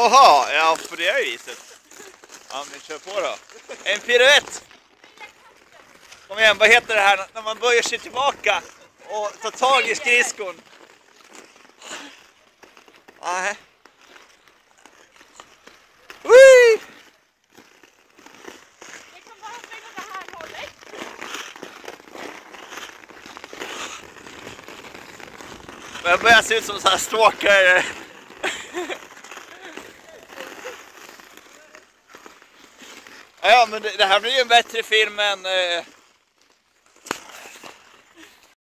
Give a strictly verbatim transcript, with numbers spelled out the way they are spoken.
Jaha, ja på det viset. Ja men kör på då. En piruett. Kom igen, vad heter det här när man böjer sig tillbaka och tar tag i skridskon? Nej. Whee! Det kan bara springa det här hållet. Jag börjar se ut som så här stalker. Ja men det, det här blir ju en bättre film än... Eh,